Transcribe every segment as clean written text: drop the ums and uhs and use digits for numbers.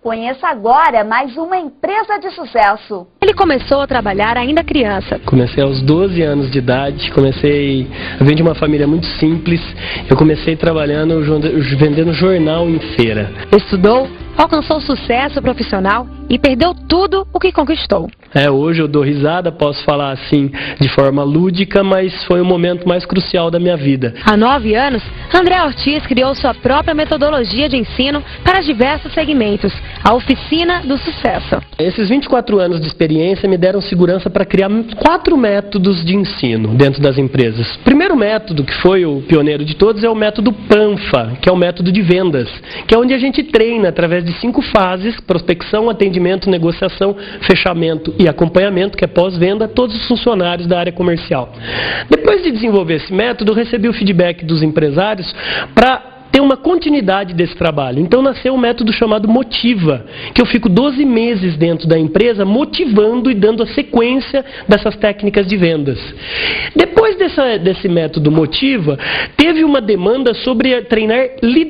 Conheça agora mais uma empresa de sucesso. Ele começou a trabalhar ainda criança. Comecei aos 12 anos de idade, eu venho de uma família muito simples. Eu comecei trabalhando, vendendo jornal em feira. Estudou, alcançou sucesso profissional e perdeu tudo o que conquistou. Hoje eu dou risada, posso falar assim de forma lúdica, mas foi o momento mais crucial da minha vida. Há 9 anos, André Ortiz criou sua própria metodologia de ensino para diversos segmentos, a Oficina do Sucesso. Esses 24 anos de experiência me deram segurança para criar 4 métodos de ensino dentro das empresas. O primeiro método, que foi o pioneiro de todos, é o método PANFA, que é o método de vendas, que é onde a gente treina através de 5 fases: prospecção, atendimento, negociação, fechamento e acompanhamento, que é pós-venda, todos os funcionários da área comercial. Depois de desenvolver esse método, eu recebi o feedback dos empresários para ter uma continuidade desse trabalho. Então nasceu um método chamado Motiva, que eu fico 12 meses dentro da empresa motivando e dando a sequência dessas técnicas de vendas. Depois desse método Motiva, teve uma demanda sobre treinar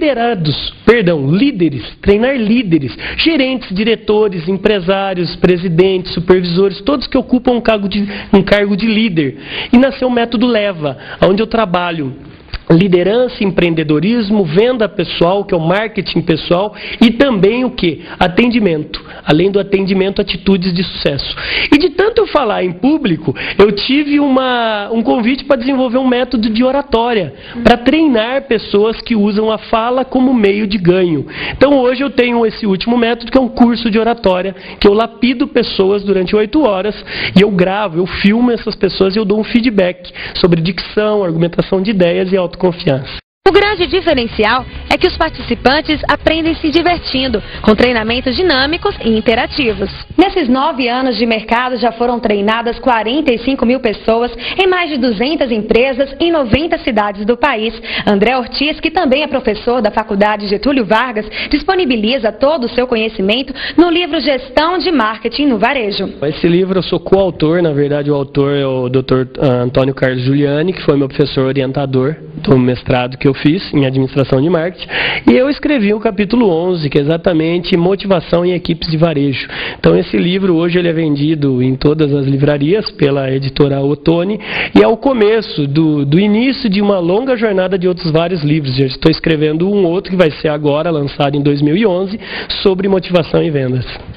líderes, treinar líderes, gerentes, diretores, empresários, presidentes, supervisores, todos que ocupam um cargo de líder. E nasceu o método Leva, onde eu trabalho liderança, empreendedorismo, venda pessoal, que é o marketing pessoal, e também o que? Atendimento. Além do atendimento, atitudes de sucesso. E de tanto eu falar em público, eu tive um convite para desenvolver um método de oratória, para treinar pessoas que usam a fala como meio de ganho. Então hoje eu tenho esse último método, que é um curso de oratória, que eu lapido pessoas durante 8 horas, e eu gravo, eu filmo essas pessoas e eu dou um feedback sobre dicção, argumentação de ideias e autoconfiança. O grande diferencial é que os participantes aprendem se divertindo, com treinamentos dinâmicos e interativos. Nesses 9 anos de mercado já foram treinadas 45 mil pessoas em mais de 200 empresas em 90 cidades do país. André Ortiz, que também é professor da Faculdade Getúlio Vargas, disponibiliza todo o seu conhecimento no livro Gestão de Marketing no Varejo. Esse livro eu sou coautor, na verdade o autor é o Dr. Antônio Carlos Giuliani, que foi meu professor orientador do mestrado que eu fiz em administração de marketing, e eu escrevi o capítulo 11, que é exatamente motivação em equipes de varejo. Então esse livro hoje ele é vendido em todas as livrarias pela editora Ottoni, e é o começo do início de uma longa jornada de outros vários livros. Já estou escrevendo um outro que vai ser agora lançado em 2011 sobre motivação e vendas.